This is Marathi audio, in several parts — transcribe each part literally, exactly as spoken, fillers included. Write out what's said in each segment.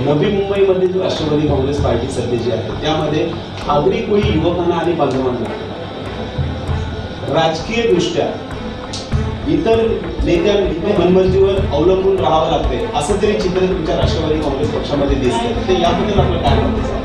नवी मुंबईमध्ये जो राष्ट्रवादी काँग्रेस पार्टी सध्याची आहे त्यामध्ये आगरी कोळी युवकांना आणि बांधवांना राजकीय दृष्ट्या इतर नेत्यांच्या मनमर्जीवर अवलंबून राहावं लागते असं तरी चित्र तुमच्या राष्ट्रवादी काँग्रेस पक्षामध्ये दिसतं, तर याबद्दल आपलं काय मत आहे?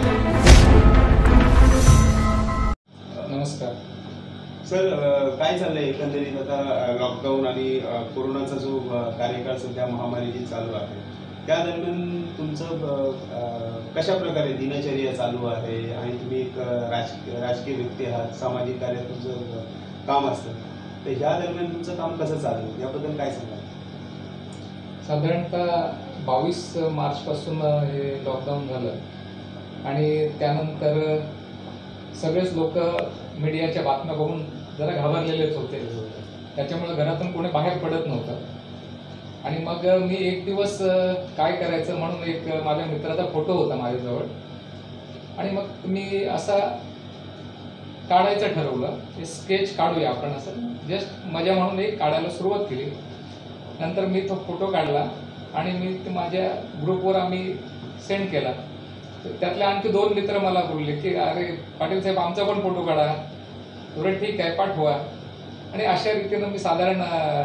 नमस्कार सर, काय चाललंय एकंदरीत आता लॉकडाऊन आणि कोरोनाचा जो कार्यकाळ सध्या महामारी जी चालू आहे त्या दरम्यान तुमचं कशा प्रकारे दिनचर्या चालू आहे आणि तुम्ही एक राजकीय राजकीय व्यक्ती आहात, सामाजिक कार्य तुमचं काम असतं, तर ह्या दरम्यान तुमचं काम कसं चालू आहे याबद्दल काय सांगा? साधारणतः बावीस मार्चपासून हे लॉकडाऊन झालं आणि त्यानंतर सगळेच लोक मीडियाच्या बातम्या बघून जरा घाबरलेलेच होते. त्याच्यामुळे घरातून कोणी बाहेर पडत नव्हतं आणि मग मी एक दिवस काय करायचं म्हणून एक माझ्या मित्राचा फोटो होता माझ्याजवळ आणि मग मी असा काढायचं ठरवलं की स्केच काढूया आपण, असं जस्ट मजा म्हणून एक काढायला सुरुवात केली. नंतर मी तो फोटो काढला आणि मी ते माझ्या ग्रुपवर आम्ही सेंड केला. त्यातले आणखी दोन मित्र मला बोलले की अरे पाटील साहेब आमचा पण फोटो काढा. बरं ठीक आहे पाठवा. आणि अशा रीतीनं मी साधारण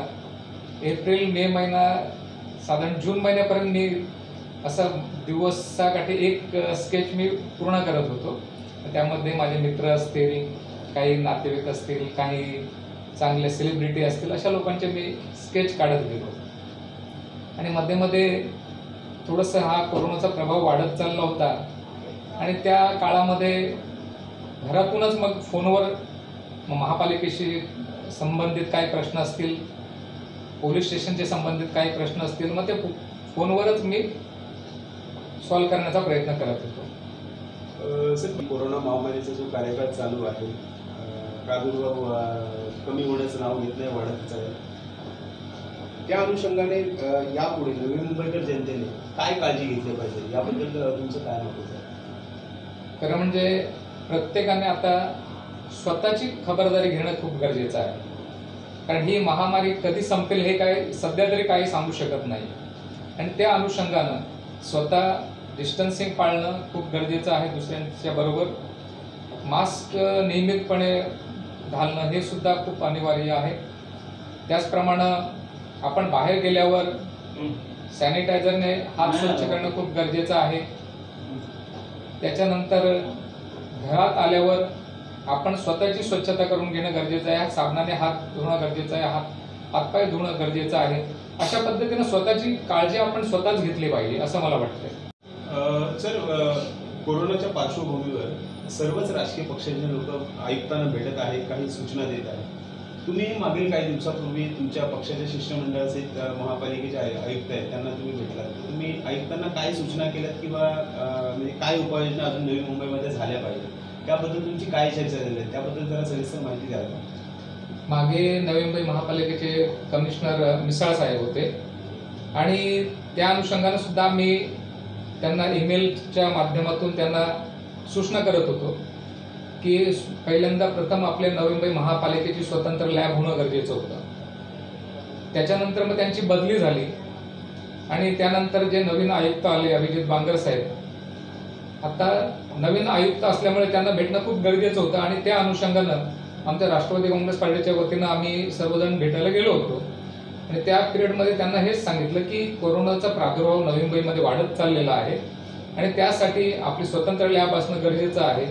एप्रिल मे महिना साधारण जून महिन्यापर्यंत मी असं दिवसाकाठी एक स्केच मी पूर्ण करत होतो. त्यामध्ये माझे मित्र असतील, काही नातेवाईक असतील, काही चांगले सेलिब्रिटी असतील, अशा लोकांचे मी स्केच काढत गेलो. आणि मध्ये मध्ये थोडंसं हा कोरोनाचा प्रभाव वाढत चालला होता आणि त्या काळामध्ये घरातूनच मग फोनवर महापालिकेशी संबंधित काही प्रश्न असतील, पोलीस स्टेशनचे संबंधित काही प्रश्न असतील, मग ते फोनवरच मी सॉल्व्ह करण्याचा प्रयत्न करत होतो. सर, कोरोना महामारीचा जो कार्यकाळ चालू आहे, प्रादुर्भाव कमी होण्याचं नाव घेत नाही, वाढतच आहे. त्या अनुषंगाने यापुढे नवी मुंबईकर जनतेने काय काळजी घेतली पाहिजे याबद्दल तुमचं काय मत आहे? खरं म्हणजे प्रत्येकाने आता स्वतःची खबरदारी घेणं खूप गरजेचं आहे. कारण ही महामारी कधी संपेल हे काय सध्या तरी काही सांगू शकत नाही. आणि त्या अनुषंगानं स्वतः डिस्टन्सिंग पाळणं खूप गरजेचं आहे. दुसऱ्यांच्या बरोबर मास्क नियमितपणे घालणं हे सुद्धा खूप अनिवार्य आहे. त्याचप्रमाणे आपण बाहेर गेल्यावर सॅनिटायझरने हात स्वच्छ करणं खूप गरजेचं आहे. त्याच्यानंतर घरात आल्यावर आपण स्वतःची स्वच्छता करून घेणं गरजेचं आहे. साबणाने हात धुणं गरजेचं आहे, हात हातपाय धुणं गरजेचं आहे. अशा पद्धतीनं स्वतःची काळजी आपण स्वतःच घेतली पाहिजे असं मला वाटतंय. सर, कोरोनाच्या पार्श्वभूमीवर सर्वच राजकीय पक्षाचे लोक आयुक्तांना भेटत आहेत, काही सूचना देत आहेत. तुम्ही मागील काही दिवसापूर्वी तुमच्या पक्षाच्या शिष्टमंडळाचे महापालिकेचे आयुक्त आहेत त्यांना तुम्ही भेटलात. तुम्ही आयुक्तांना काय सूचना केल्यात किंवा म्हणजे काय उपाययोजना अजून नवी मुंबईमध्ये झाल्या पाहिजे त्याबद्दल तुमची काय चर्चा झाली आहे त्याबद्दल जरा सविस्तर माहिती द्याल का? मागे नवी मुंबई महापालिकेचे कमिशनर मिसाळ साहेब होते आणि त्या अनुषंगाने सुद्धा मी त्यांना ईमेलच्या माध्यमातून त्यांना सूचना करत होतो की पहिल्यांदा प्रथम आपल्या नवी मुंबई महापालिकेची स्वतंत्र लॅब होणं गरजेचं होतं. त्याच्यानंतर मग त्यांची बदली झाली आणि त्यानंतर जे नवीन आयुक्त आले अभिजित बांगर साहेब, आता नवीन आयुक्त असल्यामुळे त्यांना भेटणं खूप गरजेचं होतं आणि त्या अनुषंगानं आमच्या राष्ट्रवादी काँग्रेस पार्टीच्या वतीनं आम्ही सर्वजण भेटायला गेलो होतो. आणि त्या पिरियडमध्ये त्यांना हेच सांगितलं की कोरोनाचा प्रादुर्भाव नवी मुंबईमध्ये वाढत चाललेला आहे आणि त्यासाठी आपली स्वतंत्र लॅब असणं गरजेचं आहे.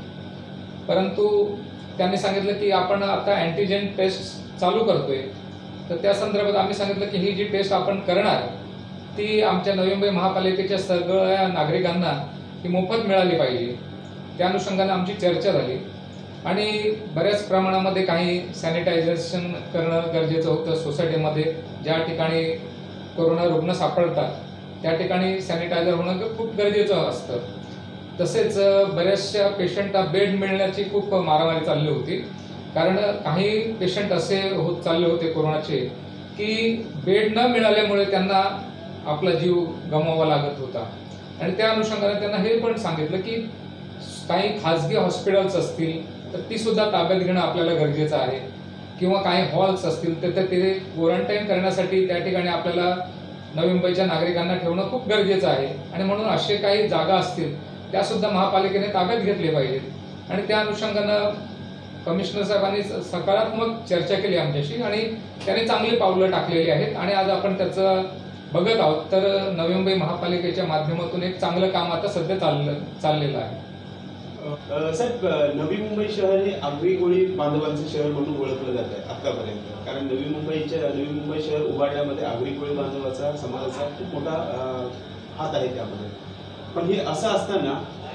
परंतु त्यांनी सांगितलं की आपण आता अँटीजेन टेस्ट चालू करतोय, तर त्या संदर्भात आम्ही सांगितलं की ही जी टेस्ट आपण करणार ती आमच्या नवी मुंबई महापालिकेच्या सगळ्या नागरिकांना ही मोफत मिळाली पाहिजे. त्या अनुषंगाने आमची चर्चा झाली आणि बऱ्याच प्रमाणामध्ये काही सॅनिटायझेशन करणं गरजेचं होतं. सोसायटीमध्ये ज्या ठिकाणी कोरोना रुग्ण सापडतात त्या ठिकाणी सॅनिटायझर होणं खूप गरजेचं असतं. तसेच बऱ्याचशा पेशंटला बेड मिळण्याची खूप मारामारी चालली होती. कारण काही पेशंट असे होत चालले होते कोरोनाचे की बेड न मिळाल्यामुळे त्यांना आपला जीव गमवावा लागत होता. आणि त्या अनुषंगाने त्यांना हे पण सांगितलं की काही खाजगी हॉस्पिटल्स असतील तर ती सुद्धा ताब्यात घेणं आपल्याला गरजेचं आहे. किंवा काही हॉल्स असतील तर ते क्वारंटाईन करण्यासाठी त्या ठिकाणी आपल्याला नवी मुंबईच्या नागरिकांना ठेवणं खूप गरजेचं आहे आणि म्हणून असे काही जागा असतील त्यासुद्धा महापालिकेने ताब्यात घेतले पाहिजेत आणि त्या अनुषंगानं कमिशनर साहेबांनी सकारात्मक चर्चा केली आमच्याशी आणि त्याने चांगली पावलं टाकलेली आहेत आणि आज आपण त्याचं बघत आहोत. तर नवी मुंबई महापालिकेच्या माध्यमातून एक चांगलं काम आता सध्या चाललं चाललेलं आहे. अ, साहेब, अ, नवी मुंबई शहर हे आगरी कोळी बांधवांचे शहर म्हणून ओळखलं जात आहे आतापर्यंत. कारण नवी मुंबईच्या नवी मुंबई शहर उभारण्यामध्ये आगरी कोळी बांधवाचा समाजाचा खूप मोठा अ, हात आहे त्यामध्ये. पण हे असं असताना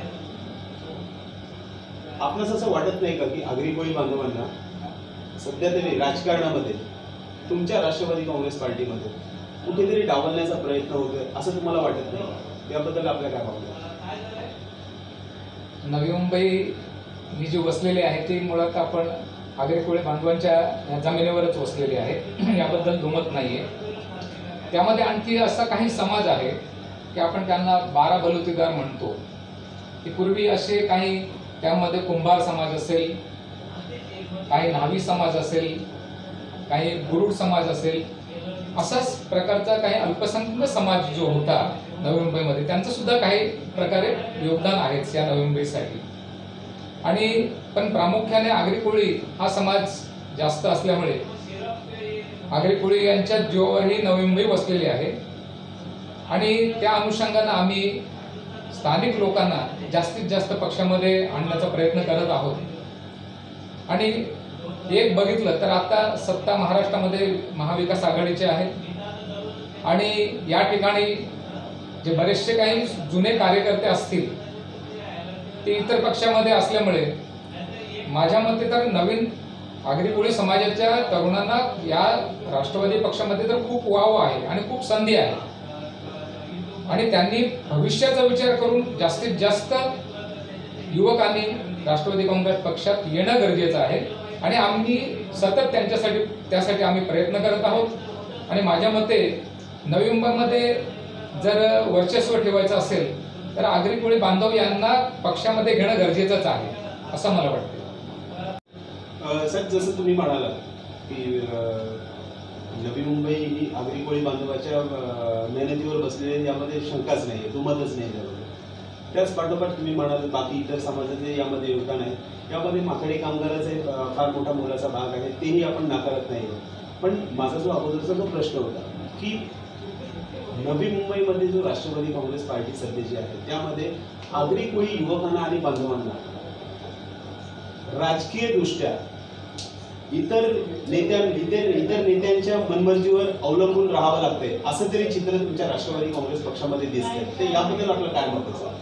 आपणास असं वाटत नाही का की आगरी कोळी बांधवांना सध्या तरी राजकारणामध्ये तुमच्या राष्ट्रवादी काँग्रेस पार्टीमध्ये कुठेतरी डावलण्याचा प्रयत्न होतोय असं तुम्हाला वाटत नाही? त्याबद्दल आपल्या काय भावना? नवी मुंबई ही जी वसलेली आहे ती मुळात आपण आगरी कोळी बांधवांच्या जमिनीवरच वसलेली आहे, याबद्दल दुमत नाही आहे. त्यामध्ये आणखी असा काही समाज आहे की आपण त्यांना बारा बलुतेदार म्हणतो, की पूर्वी असे काही त्यामध्ये कुंभार समाज असेल, काही न्हावी समाज असेल, काही गुरुड समाज असेल, असाच प्रकारचा काही अल्पसंख्याक समाज जो होता नवी मुंबईमध्ये त्यांचं सुद्धा काही प्रकारे योगदान आहेच या नवी मुंबईसाठी. आणि पण प्रामुख्याने आगरी कोळी हा समाज जास्त असल्यामुळे आगरी कोळी यांच्या जीवावरही नवी मुंबई वसलेली आहे आणि त्या अनुषंगानं आम्ही स्थानिक लोकांना जास्तीत जास्त पक्षामध्ये आणण्याचा प्रयत्न करत आहोत. आणि एक बघितलं तर आता सत्ता महाराष्ट्रामध्ये महाविकास आघाडीचे आहेत आणि या ठिकाणी जे बरेचसे काही जुने कार्यकर्ते असतील ते इतर पक्षामध्ये असल्यामुळे माझ्या मते तर नवीन आगरी कोळी समाजाच्या तरुणांना या राष्ट्रवादी पक्षामध्ये तर खूप वाव आहे आणि खूप संधी आहे आणि त्यांनी भविष्याचा विचार करून जास्तीत जास्त युवकांनी राष्ट्रवादी काँग्रेस पक्षात येणं गरजेचं आहे आणि आम्ही सतत त्यांच्यासाठी त्यासाठी आम्ही प्रयत्न करत आहोत. आणि माझ्या मते नवी मुंबईमध्ये जर वर्चस्व ठेवायचं असेल तर आगरी कोळी बांधव यांना पक्षामध्ये घेणं गरजेचंच आहे असं मला वाटतं. सर, जसं तुम्ही म्हणालात की अ, नवी मुंबई ही आगरी कोळी बांधवाच्या अ, मेहनतीवर बसलेली यामध्ये शंकाच नाही आहे, दुमतच नाही त्यामध्ये. त्याच पाठोपाठ तुम्ही म्हणाल बाकी इतर समाजाचे यामध्ये योगदान आहे. यामध्ये माथाडी कामगाराचे फार मोठा मोलाचा भाग आहे, तेही आपण नाकारत नाही. पण माझा जो अगोदरचा जो प्रश्न होता की नवी मुंबईमध्ये जो राष्ट्रवादी काँग्रेस पार्टी सध्याची आहे त्यामध्ये आगरी कोळी युवकांना आणि बांधवांना राजकीय दृष्ट्या इतर नेत्या इतर इतर नेत्यांच्या मनमर्जीवर अवलंबून राहावं लागतंय असं तरी चित्र तुमच्या राष्ट्रवादी काँग्रेस पक्षामध्ये दिसतंय. तर याबद्दल आपलं काय मत आहे?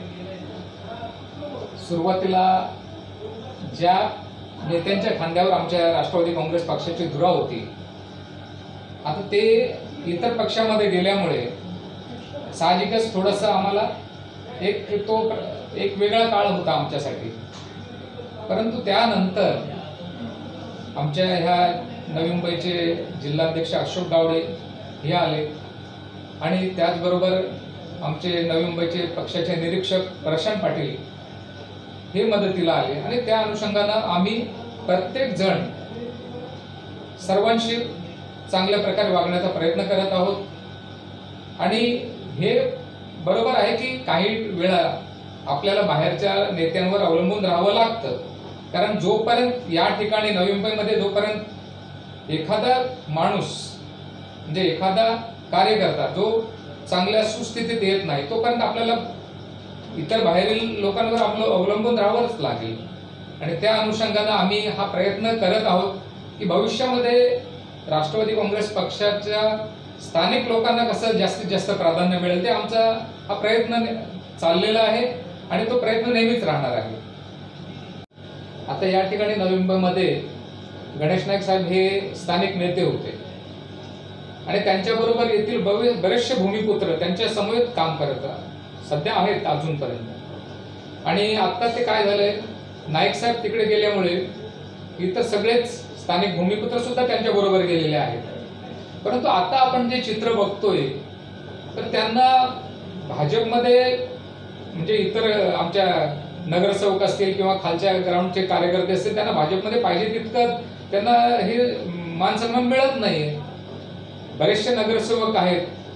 सुरुवातीला ज्या नेत्यांच्या खांद्यावर आमच्या राष्ट्रवादी काँग्रेस पक्षाची धुरा होती, आता ते इतर पक्षामध्ये गेल्यामुळे साहजिकच थोडंसं आम्हाला एक तो एक वेगळा काळ होता आमच्यासाठी. परंतु त्यानंतर आमच्या ह्या नवी मुंबईचे जिल्हाध्यक्ष अशोक गावडे हे आले आणि त्याचबरोबर आमचे नवी मुंबईचे पक्षाचे निरीक्षक प्रशांत पाटील हे मदतीला आले आणि त्या अनुषंगानं आम्ही प्रत्येक जण सर्वांशी चांगल्या प्रकारे वागण्याचा प्रयत्न करत आहोत. आणि हे बरोबर आहे की काही वेळा आपल्याला बाहेरच्या नेत्यांवर अवलंबून राहावं लागतं, कारण जोपर्यंत या ठिकाणी नवी मुंबईमध्ये जोपर्यंत एखादा माणूस म्हणजे एखादा कार्यकर्ता जो चांगल्या सुस्थितीत येत नाही तोपर्यंत आपल्याला इतर बाहेरील लोकांवर आपलं अवलंबून राहावंच लागेल. आणि त्या अनुषंगानं आम्ही हा प्रयत्न करत आहोत की भविष्यामध्ये राष्ट्रवादी काँग्रेस पक्षाच्या स्थानिक लोकांना कसं जास्तीत जास्त प्राधान्य मिळेल ते आमचा हा प्रयत्न चाललेला आहे आणि तो प्रयत्न नेहमीच राहणार आहे. आता या ठिकाणी नवी मुंबईमध्ये गणेश नाईक साहेब हे स्थानिक नेते होते आणि त्यांच्याबरोबर येथील बरेचसे भूमिपुत्र त्यांच्या समवेत काम करत सध्या आहेत अजूनपर्यंत. आणि आता ते काय झालंय, नाईक साहेब तिकडे गेल्यामुळे इतर सगळेच स्थानिक भूमिपुत्र सुद्धा त्यांच्या बरोबर गेलेले आहेत. परंतु आता आपण जे चित्र बघतोय तर त्यांना भाजपमध्ये म्हणजे इतर आमच्या नगरसेवक असतील किंवा खालच्या ग्राउंडचे कार्यकर्ते असतील त्यांना भाजपमध्ये पाहिजे तितकं त्यांना हे मान सन्मान मिळत नाही. बरेचसे नगरसेवक आहेत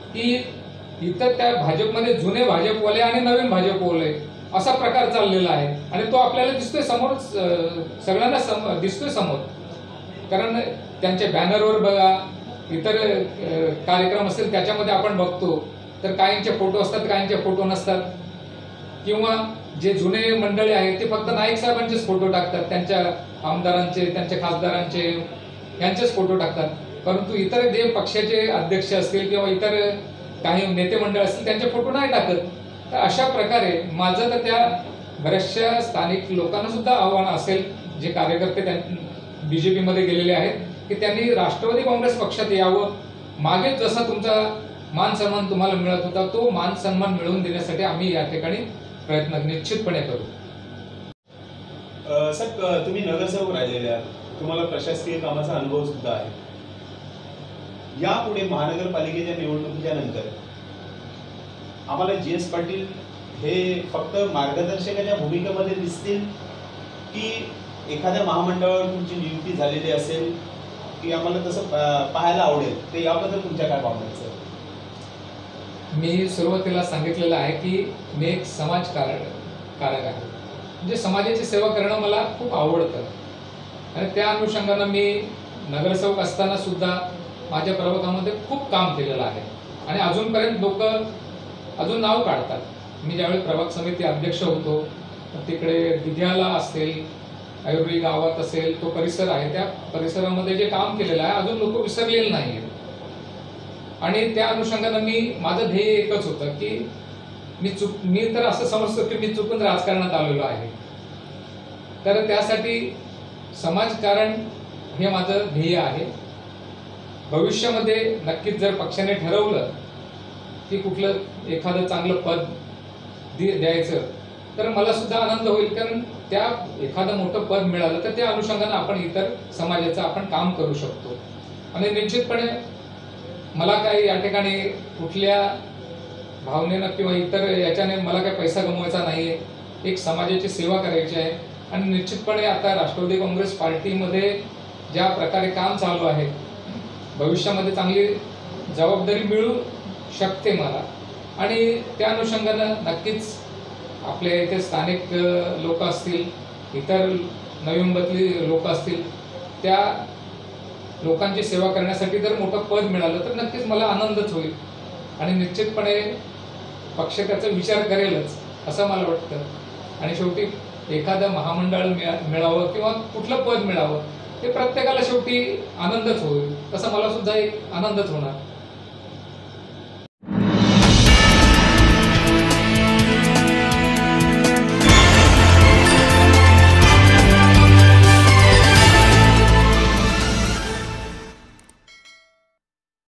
की इथं त्या भाजपमध्ये जुने भाजपवाले आणि नवीन भाजपवाले असा प्रकार चाललेला आहे आणि तो आपल्याला दिसतोय समोर, सगळ्यांना सम दिसतोय समोर. कारण त्यांच्या बॅनरवर बघा, इतर कार्यक्रम असतील त्याच्यामध्ये आपण बघतो तर काहींचे फोटो असतात, काहींचे फोटो नसतात. किंवा जे जुने मंडळी आहेत ते फक्त नाईक साहेबांचेच फोटो टाकतात, त्यांच्या आमदारांचे, त्यांच्या खासदारांचे यांचेच फोटो टाकतात. परंतु इतर जे पक्षाचे अध्यक्ष असतील किंवा इतर काही नेते मंडळ असतील त्यांचे फोटो नाही टाकत. तर अशा प्रकारे माझं तर त्या बऱ्याचशा स्थानिक लोकांना सुद्धा आव्हान असेल, जे कार्यकर्ते त्या बीजेपीमध्ये गेलेले आहेत, की त्यांनी राष्ट्रवादी काँग्रेस पक्षात यावं. मागे जसा तुमचा मान सन्मान तुम्हाला मिळत होता तो मान सन्मान मिळवून देण्यासाठी आम्ही या ठिकाणी प्रयत्न निश्चितपणे करू. सर, तुम्ही नगरसेवक राहिलेले आहात, तुम्हाला प्रशासकीय कामाचा अनुभव सुद्धा आहे. यापुढे महानगरपालिकेच्या निवडणुकीच्या नंतर आम्हाला जी एस पाटील हे फक्त मार्गदर्शकाच्या भूमिकेमध्ये दिसतील, की एखाद्या महामंडळावर तुमची नियुक्ती झालेली असेल, की आम्हाला तसं पाहायला आवडेल, ते याबद्दल तुमच्या काय भावना आहेत सर? मी सुरुवातीला सांगितलेलं आहे की मी एक समाजकारक कारक आहे, म्हणजे समाजाची सेवा करणं मला खूप आवडतं. आणि त्या अनुषंगानं मी नगरसेवक असताना सुद्धा माझ्या प्रभागामध्ये खूप काम केलेलं आहे आणि अजूनपर्यंत लोक अजून नाव काढतात. मी ज्यावेळी प्रभाग समिती अध्यक्ष होतो तिकडे दिघ्याला असेल, ऐरोली गावात असेल, तो परिसर आहे, त्या परिसरामध्ये जे काम केलेलं आहे अजून लोक विसरलेले नाही. आणि त्या अनुषंगानं मी माझं ध्येय एकच होतं की मी चुक मी तर असं समजतो की मी चुकून राजकारणात आलेलो आहे. तर त्यासाठी समाजकारण हे माझं ध्येय आहे. भविष्यामध्ये नक्कीच जर पक्षाने ठरवलं की कुठलं एखादं चांगलं पद द्यायचं तर मला सुद्धा आनंद होईल. कारण त्या एखादं मोठं पद मिळालं तर त्या अनुषंगानं आपण इतर समाजाचं आपण काम करू शकतो. आणि निश्चितपणे मला काही या ठिकाणी कुठल्या भावनेनं किंवा इतर याच्याने मला काही पैसा गमवायचा नाही आहे. एक समाजाची सेवा करायची आहे. आणि निश्चितपणे आता राष्ट्रवादी काँग्रेस पार्टीमध्ये ज्या प्रकारे काम चालू आहे, भविष्यामध्ये चांगली जबाबदारी मिळू शकते मला. आणि त्या अनुषंगानं नक्कीच आपल्या इथे स्थानिक लोक असतील, इतर नवी मुंबईतली लोक असतील, त्या लोकांची सेवा करण्यासाठी जर मोठं पद मिळालं तर नक्कीच मला आनंदच होईल. आणि निश्चितपणे पक्ष त्याचा विचार करेलच असं मला वाटतं. आणि शेवटी एखादं महामंडळ मिळा मिळावं किंवा कुठलं पद मिळावं हे प्रत्येकाला शेवटी आनंदच होईल, तसा मला सुद्धा एक आनंदच होणार.